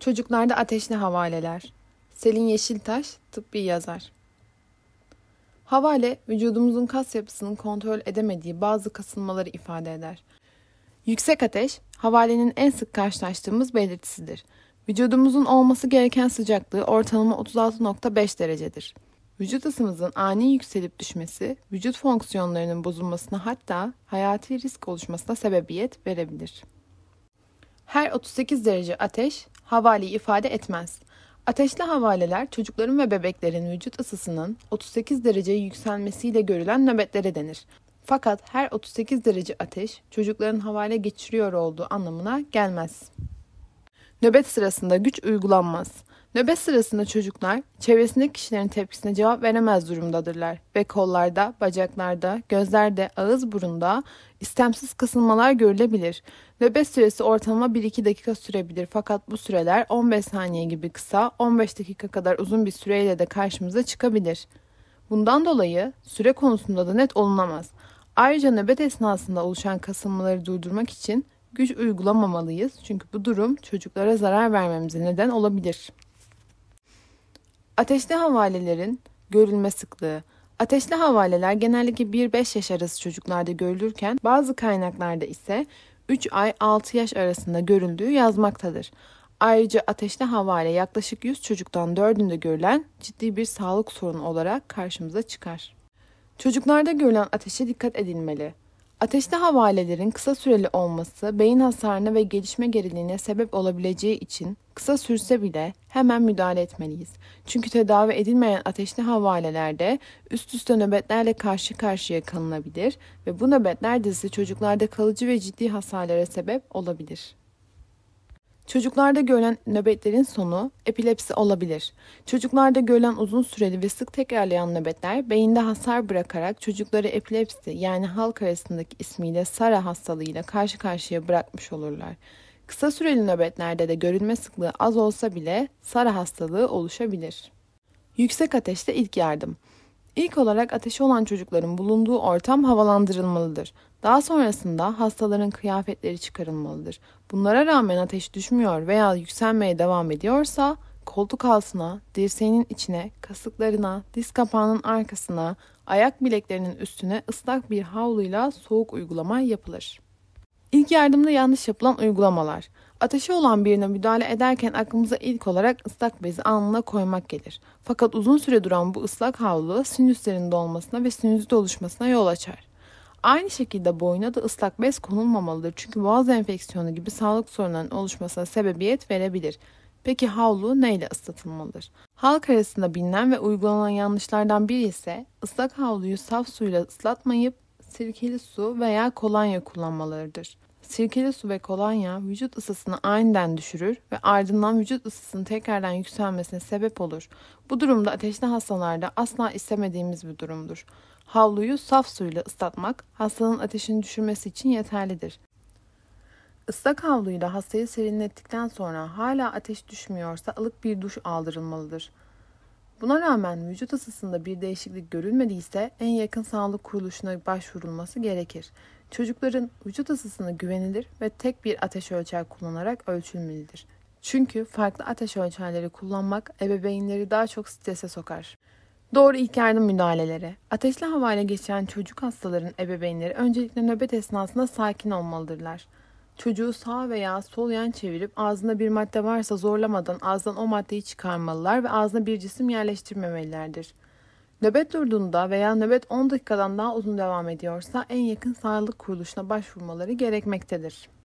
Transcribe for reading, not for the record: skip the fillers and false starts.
Çocuklarda ateşli havaleler. Selin Yeşiltaş, tıbbi yazar. Havale, vücudumuzun kas yapısının kontrol edemediği bazı kasılmaları ifade eder. Yüksek ateş, havalenin en sık karşılaştığımız belirtisidir. Vücudumuzun olması gereken sıcaklığı ortalama 36,5 derecedir. Vücut ısımızın ani yükselip düşmesi, vücut fonksiyonlarının bozulmasına hatta hayati risk oluşmasına sebebiyet verebilir. Her 38 derece ateş, havaleyi ifade etmez. Ateşli havaleler çocukların ve bebeklerin vücut ısısının 38 dereceye yükselmesiyle görülen nöbetlere denir. Fakat her 38 derece ateş çocukların havale geçiriyor olduğu anlamına gelmez. Nöbet sırasında güç uygulanmaz. Nöbet sırasında çocuklar çevresindeki kişilerin tepkisine cevap veremez durumdadırlar ve kollarda, bacaklarda, gözlerde, ağız burunda istemsiz kasılmalar görülebilir. Nöbet süresi ortalama 1-2 dakika sürebilir fakat bu süreler 15 saniye gibi kısa, 15 dakika kadar uzun bir süreyle de karşımıza çıkabilir. Bundan dolayı süre konusunda da net olunamaz. Ayrıca nöbet esnasında oluşan kasılmaları durdurmak için güç uygulamamalıyız çünkü bu durum çocuklara zarar vermemize neden olabilir. Ateşli havalelerin görülme sıklığı. Ateşli havaleler genellikle 1-5 yaş arası çocuklarda görülürken bazı kaynaklarda ise 3 ay 6 yaş arasında görüldüğü yazmaktadır. Ayrıca ateşli havale yaklaşık 100 çocuktan 4'ünde görülen ciddi bir sağlık sorunu olarak karşımıza çıkar. Çocuklarda görülen ateşe dikkat edilmeli. Ateşli havalelerin kısa süreli olması beyin hasarına ve gelişme geriliğine sebep olabileceği için kısa sürse bile hemen müdahale etmeliyiz. Çünkü tedavi edilmeyen ateşli havalelerde üst üste nöbetlerle karşı karşıya kalınabilir ve bu nöbetler dizisi çocuklarda kalıcı ve ciddi hasarlara sebep olabilir. Çocuklarda görülen nöbetlerin sonu epilepsi olabilir. Çocuklarda görülen uzun süreli ve sık tekrarlayan nöbetler beyinde hasar bırakarak çocukları epilepsi yani halk arasındaki ismiyle SARA hastalığıyla karşı karşıya bırakmış olurlar. Kısa süreli nöbetlerde de görülme sıklığı az olsa bile SARA hastalığı oluşabilir. Yüksek ateşte ilk yardım. İlk olarak ateşi olan çocukların bulunduğu ortam havalandırılmalıdır. Daha sonrasında hastaların kıyafetleri çıkarılmalıdır. Bunlara rağmen ateş düşmüyor veya yükselmeye devam ediyorsa koltuk altına, dirseğinin içine, kasıklarına, diz kapağının arkasına, ayak bileklerinin üstüne ıslak bir havluyla soğuk uygulama yapılır. İlk yardımda yanlış yapılan uygulamalar. Ateşi olan birine müdahale ederken aklımıza ilk olarak ıslak bezi alnına koymak gelir. Fakat uzun süre duran bu ıslak havlu sinüslerin dolmasına ve sinüzit oluşmasına yol açar. Aynı şekilde boyuna da ıslak bez konulmamalıdır çünkü boğaz enfeksiyonu gibi sağlık sorunlarının oluşmasına sebebiyet verebilir. Peki havlu neyle ıslatılmalıdır? Halk arasında bilinen ve uygulanan yanlışlardan biri ise ıslak havluyu saf suyla ıslatmayıp sirkeli su veya kolonya kullanmalarıdır. Sirkeli su ve kolonya vücut ısısını aniden düşürür ve ardından vücut ısısının tekrardan yükselmesine sebep olur. Bu durumda ateşli hastalarda asla istemediğimiz bir durumdur. Havluyu saf suyla ıslatmak hastanın ateşini düşürmesi için yeterlidir. Islak havluyla hastayı serinlettikten sonra hala ateş düşmüyorsa ılık bir duş aldırılmalıdır. Buna rağmen vücut ısısında bir değişiklik görülmediyse en yakın sağlık kuruluşuna başvurulması gerekir. Çocukların vücut ısısını güvenilir ve tek bir ateş ölçer kullanarak ölçülmelidir. Çünkü farklı ateş ölçerleri kullanmak ebeveynleri daha çok strese sokar. Doğru ilk yardım müdahaleleri. Ateşli havale geçiren çocuk hastaların ebeveynleri öncelikle nöbet esnasında sakin olmalıdırlar. Çocuğu sağ veya sol yan çevirip ağzında bir madde varsa zorlamadan ağızdan o maddeyi çıkarmalılar ve ağzına bir cisim yerleştirmemelilerdir. Nöbet durduğunda veya nöbet 10 dakikadan daha uzun devam ediyorsa en yakın sağlık kuruluşuna başvurmaları gerekmektedir.